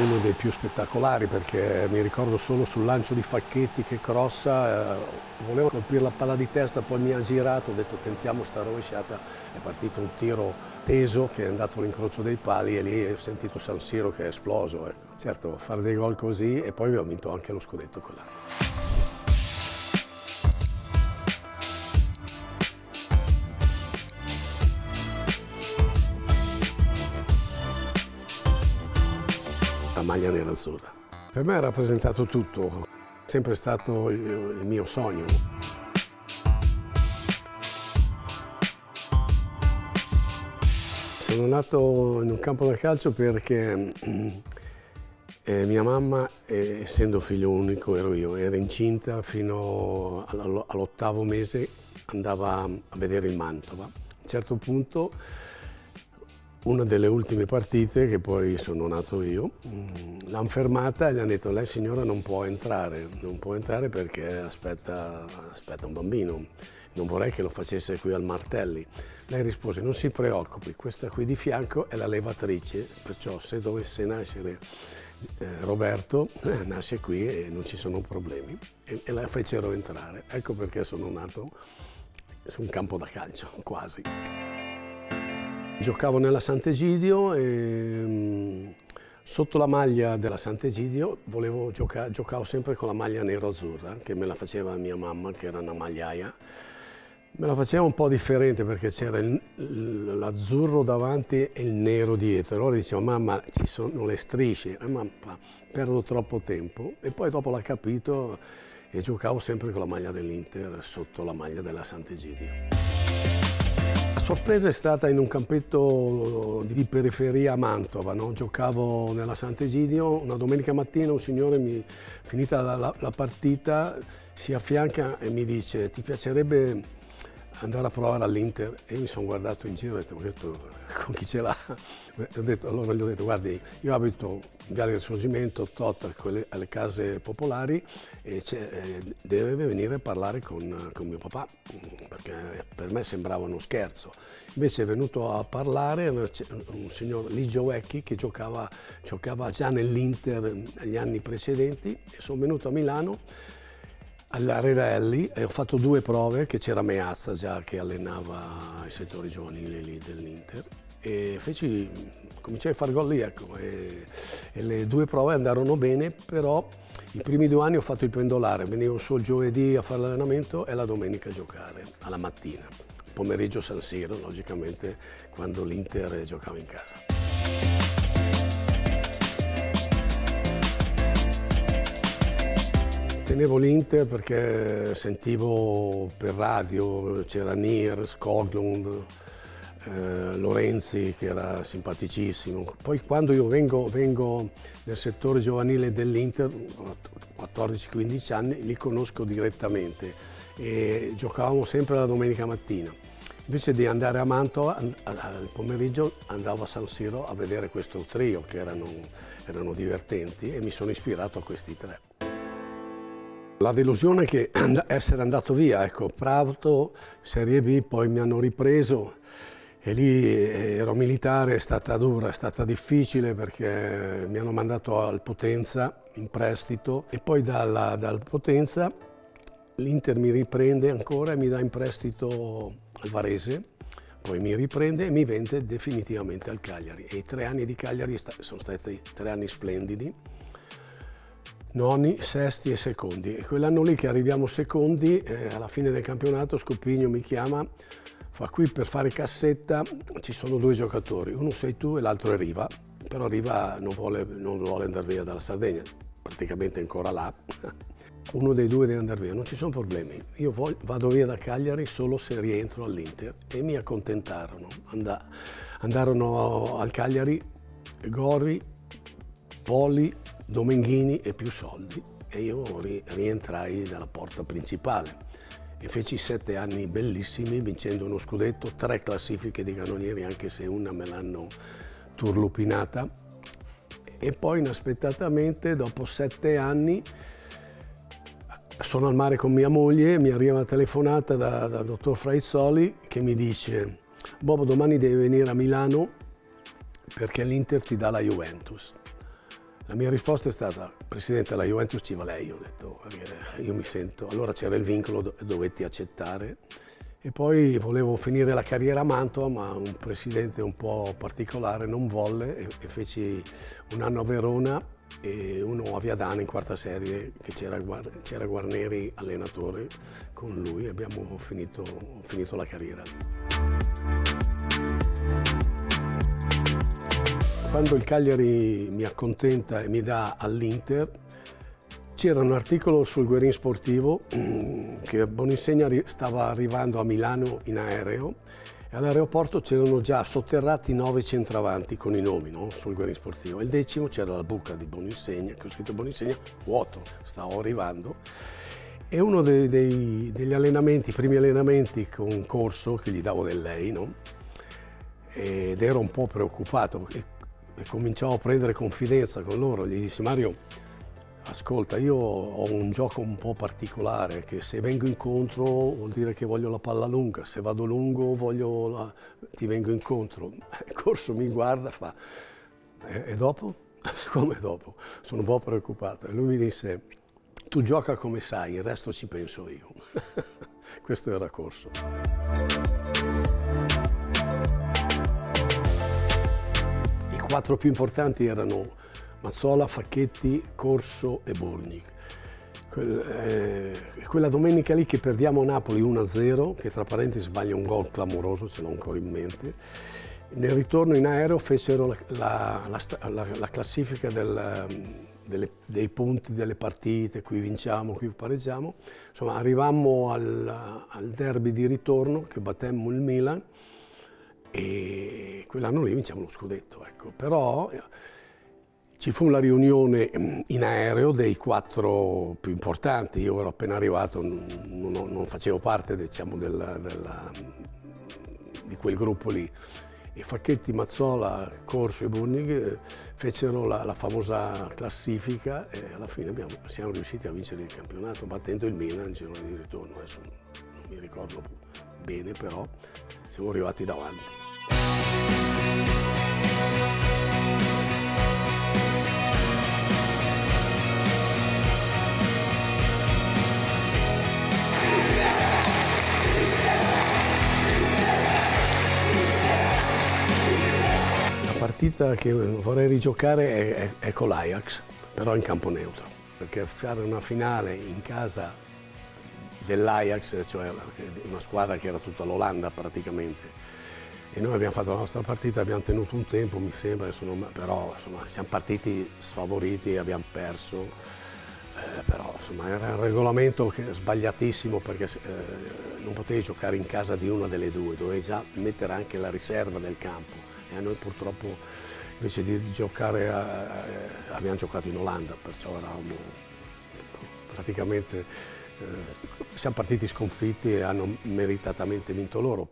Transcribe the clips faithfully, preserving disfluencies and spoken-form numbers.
uno dei più spettacolari perché mi ricordo solo sul lancio di Facchetti che crossa, eh, volevo colpire la palla di testa, poi mi ha girato, ho detto tentiamo sta rovesciata, è partito un tiro teso che è andato all'incrocio dei pali e lì ho sentito San Siro che è esploso. Ecco. Certo, fare dei gol così e poi abbiamo vinto anche lo scudetto quell'anno. La maglia nerazzurra. Per me ha rappresentato tutto, è sempre stato il, il mio sogno. Sono nato in un campo da calcio perché eh, mia mamma, eh, essendo figlio unico, ero io, era incinta fino all'ottavo mese, andava a vedere il Mantova. A un certo punto, una delle ultime partite, che poi sono nato io, l'hanno fermata e gli hanno detto lei signora non può entrare, non può entrare perché aspetta, aspetta un bambino, non vorrei che lo facesse qui al Martelli. Lei rispose non si preoccupi, questa qui di fianco è la levatrice, perciò se dovesse nascere eh, Roberto eh, nasce qui e non ci sono problemi e, e la fecero entrare. Ecco perché sono nato su un campo da calcio, quasi. Giocavo nella Sant'Egidio e mh, sotto la maglia della Sant'Egidio volevo giocare, giocavo sempre con la maglia nero-azzurra, che me la faceva mia mamma, che era una magliaia. Me la faceva un po' differente perché c'era l'azzurro davanti e il nero dietro. Allora dicevo, mamma, ci sono le strisce, eh, mamma, perdo troppo tempo. E poi dopo l'ha capito e giocavo sempre con la maglia dell'Inter sotto la maglia della Sant'Egidio. La sorpresa è stata in un campetto di periferia a Mantova, no? Giocavo nella Sant'Egidio, una domenica mattina un signore, mi, finita la, la, la partita, si affianca e mi dice ti piacerebbe andare a provare all'Inter? E io mi sono guardato in giro e ho detto con chi ce l'ha? Allora gli ho detto guardi, io abito in Viale del Sorgimento, tot alle case popolari e eh, deve venire a parlare con, con mio papà, perché per me sembrava uno scherzo. Invece è venuto a parlare un signor Ligio Vecchi che giocava, giocava già nell'Inter negli anni precedenti e sono venuto a Milano alla Rerelli e ho fatto due prove, che c'era Meazza già che allenava i settori giovanili lì dell'Inter e feci, cominciai a fare gol lì, ecco, e, e le due prove andarono bene, però i primi due anni ho fatto il pendolare, venivo su il giovedì a fare l'allenamento e la domenica a giocare, alla mattina, pomeriggio San Siro, logicamente, quando l'Inter giocava in casa. Tenevo l'Inter perché sentivo per radio, c'era Nier, Skoglund, eh, Lorenzi che era simpaticissimo. Poi quando io vengo, vengo nel settore giovanile dell'Inter, quattordici quindici anni, li conosco direttamente e giocavamo sempre la domenica mattina. Invece di andare a Mantova, al pomeriggio andavo a San Siro a vedere questo trio che erano, erano divertenti e mi sono ispirato a questi tre. La delusione è che essere andato via, ecco, Prato, Serie B, poi mi hanno ripreso e lì ero militare, è stata dura, è stata difficile perché mi hanno mandato al Potenza in prestito e poi dalla, dal Potenza l'Inter mi riprende ancora e mi dà in prestito al Varese, poi mi riprende e mi vende definitivamente al Cagliari e i tre anni di Cagliari sono stati tre anni splendidi. Noni, sesti e secondi. E quell'anno lì che arriviamo secondi, eh, alla fine del campionato Scopigno mi chiama, fa qui per fare cassetta, ci sono due giocatori, uno sei tu e l'altro è Riva, però Riva non vuole, non vuole andare via dalla Sardegna, praticamente è ancora là. Uno dei due deve andare via, non ci sono problemi. Io voglio, vado via da Cagliari solo se rientro all'Inter e mi accontentarono. And andarono al Cagliari Gori, Poli, Domenghini e più soldi e io ri rientrai dalla porta principale e feci sette anni bellissimi vincendo uno scudetto, tre classifiche di cannonieri anche se una me l'hanno turlupinata e poi inaspettatamente dopo sette anni sono al mare con mia moglie, mi arriva una telefonata da, da dottor Fraizzoli che mi dice Bobo domani devi venire a Milano perché l'Inter ti dà la Juventus. La mia risposta è stata: Presidente, la Juventus ci va lei. Ho detto, io mi sento, allora c'era il vincolo, dovetti accettare. E poi volevo finire la carriera a Mantova, ma un presidente un po' particolare non volle e, e feci un anno a Verona e uno a Viadana in quarta serie, che c'era Guarneri allenatore, con lui abbiamo finito, finito la carriera lì. Quando il Cagliari mi accontenta e mi dà all'Inter, c'era un articolo sul Guerin Sportivo che Boninsegna stava arrivando a Milano in aereo e all'aeroporto c'erano già sotterrati nove centravanti con i nomi, no? Sul Guerin Sportivo. E il decimo c'era la buca di Boninsegna, che ho scritto Boninsegna, vuoto, stavo arrivando. E uno dei, dei, degli allenamenti, i primi allenamenti con corso, che gli davo del lei, no? Ed ero un po' preoccupato e, e cominciavo a prendere confidenza con loro. Gli dissi: Mario, ascolta, io ho un gioco un po' particolare, che se vengo incontro vuol dire che voglio la palla lunga, se vado lungo voglio la... ti vengo incontro. Il corso mi guarda e fa: e, e dopo? Come dopo? Sono un po' preoccupato. E lui mi disse: tu gioca come sai, il resto ci penso io. Questo era Corso. I quattro più importanti erano Mazzola, Facchetti, Corso e Burgnic. Quella domenica lì che perdiamo a Napoli uno a zero, che tra parentesi sbaglia un gol clamoroso, ce l'ho ancora in mente. Nel ritorno in aereo fecero la, la, la, la, la classifica del, delle, dei punti delle partite, qui vinciamo, qui pareggiamo. Insomma, arrivammo al, al derby di ritorno che battemmo il Milan e quell'anno lì vinciamo lo scudetto. Ecco. Però ci fu la riunione in aereo dei quattro più importanti. Io ero appena arrivato, non, non, non facevo parte, diciamo, della, della, di quel gruppo lì. E Facchetti, Mazzola, Corso e Burgnic fecero la, la famosa classifica e alla fine abbiamo, siamo riusciti a vincere il campionato battendo il Milan in girone di ritorno. Adesso non, non mi ricordo bene, però siamo arrivati davanti. La partita che vorrei rigiocare è, è, è con l'Ajax, però in campo neutro, perché fare una finale in casa dell'Ajax, cioè una squadra che era tutta l'Olanda praticamente, e noi abbiamo fatto la nostra partita, abbiamo tenuto un tempo, mi sembra, non, però insomma, siamo partiti sfavoriti e abbiamo perso, eh, però insomma, era un regolamento che, sbagliatissimo, perché eh, non potevi giocare in casa di una delle due, dovevi già mettere anche la riserva del campo. E noi purtroppo invece di giocare a, a, abbiamo giocato in Olanda, perciò eravamo praticamente, eh, siamo partiti sconfitti e hanno meritatamente vinto loro.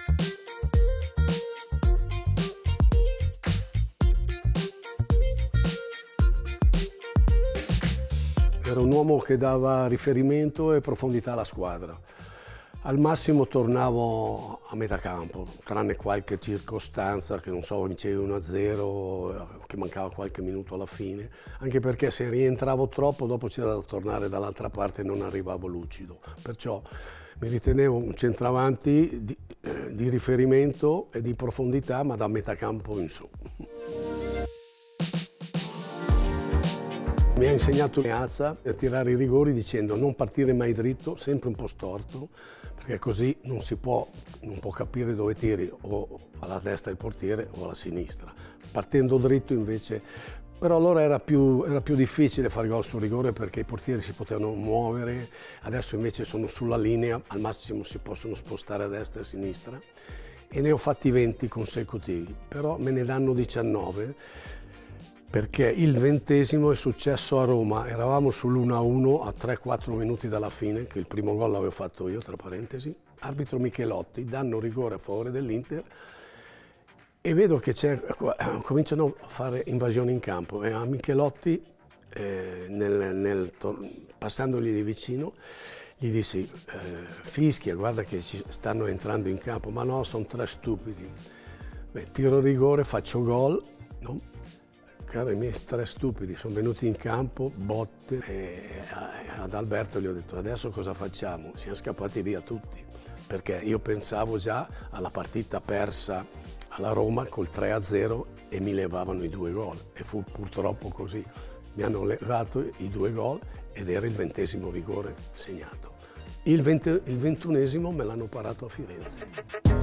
Era un uomo che dava riferimento e profondità alla squadra. Al massimo tornavo a metà campo, tranne qualche circostanza che non so, vincevi uno a zero, che mancava qualche minuto alla fine, anche perché se rientravo troppo dopo c'era da tornare dall'altra parte e non arrivavo lucido. Perciò mi ritenevo un centravanti di, eh, di riferimento e di profondità, ma da metà campo in su. Mi ha insegnato Meazza a tirare i rigori dicendo non partire mai dritto, sempre un po' storto, perché così non si può, non può capire dove tiri, o alla destra del portiere o alla sinistra. Partendo dritto invece, però allora era più, era più difficile fare gol sul rigore perché i portieri si potevano muovere, adesso invece sono sulla linea, al massimo si possono spostare a destra e a sinistra, e ne ho fatti venti consecutivi, però me ne danno diciannove. Perché il ventesimo è successo a Roma, eravamo sull'uno a uno a tre quattro minuti dalla fine, che il primo gol l'avevo fatto io, tra parentesi, arbitro Michelotti, danno rigore a favore dell'Inter e vedo che cominciano a fare invasione in campo e a Michelotti, eh, nel, nel, passandogli di vicino, gli dissi eh, fischia, guarda che ci stanno entrando in campo, ma no, sono tre stupidi. Beh, tiro rigore, faccio gol, no? giocare, i miei tre stupidi sono venuti in campo, botte, e ad Alberto gli ho detto adesso cosa facciamo? Siamo scappati via tutti, perché io pensavo già alla partita persa alla Roma col tre a zero e mi levavano i due gol, e fu purtroppo così. Mi hanno levato i due gol ed era il ventesimo rigore segnato. Il, venti, il ventunesimo me l'hanno parato a Firenze.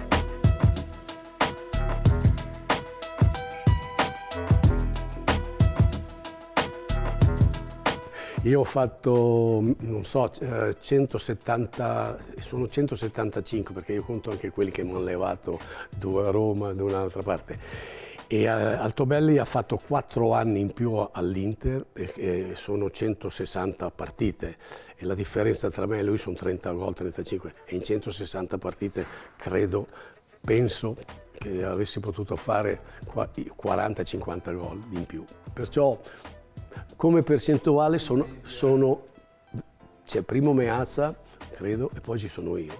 Io ho fatto, non so, centosettanta, sono centosettantacinque, perché io conto anche quelli che mi hanno levato, due a Roma, da un'altra parte. E Altobelli ha fatto quattro anni in più all'Inter, e sono centosessanta partite, e la differenza tra me e lui sono trenta gol, trentacinque, e in centosessanta partite credo, penso che avessi potuto fare quaranta cinquanta gol in più. Perciò come percentuale sono, sono c'è primo Meazza, credo, e poi ci sono io.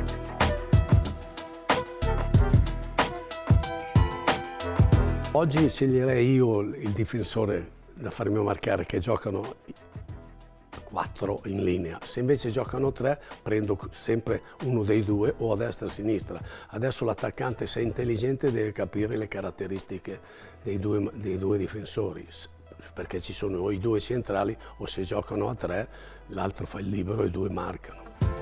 Oggi sceglierei io il difensore da farmi marcare, che giocano quattro in linea. Se invece giocano tre, prendo sempre uno dei due, o a destra o a sinistra. Adesso l'attaccante, se è intelligente, deve capire le caratteristiche dei due, dei due difensori, perché ci sono o i due centrali, o se giocano a tre l'altro fa il libero e i due marcano.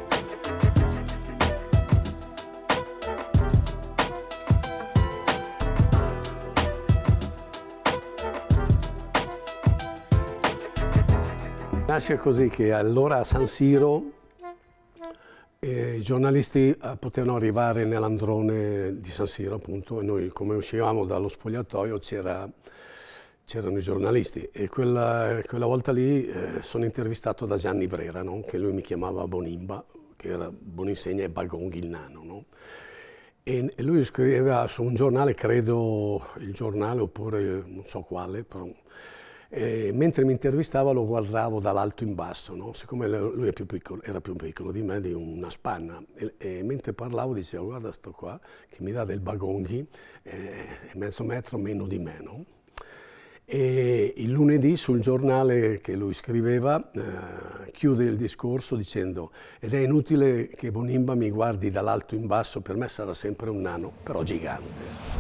Nasce così che allora a San Siro eh, i giornalisti eh, potevano arrivare nell'androne di San Siro, appunto, e noi, come uscivamo dallo spogliatoio, c'era c'erano i giornalisti, e quella, quella volta lì eh, sono intervistato da Gianni Brera, no? Che lui mi chiamava Bonimba, che era Boninsegna e Bagonghi il nano, no? E, e lui scriveva su un giornale, credo il Giornale oppure non so quale, però, e mentre mi intervistava lo guardavo dall'alto in basso, no? Siccome lui è più piccolo, era più piccolo di me, di una spanna, e, e mentre parlavo dicevo guarda sto qua che mi dà del Bagonghi, eh, mezzo metro meno di me, no? E il lunedì sul giornale che lui scriveva eh, chiude il discorso dicendo: ed è inutile che Bonimba mi guardi dall'alto in basso, per me sarà sempre un nano, però gigante.